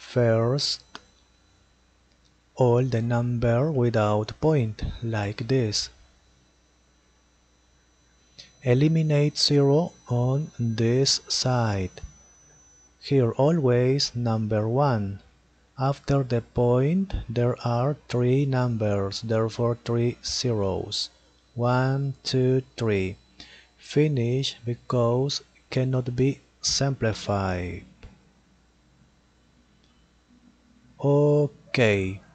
First, all the number without point, like this. Eliminate 0 on this side. Here always number 1. After the point there are 3 numbers, therefore 3 zeros. 1, 2, 3. Finish because cannot be simplified. Okay.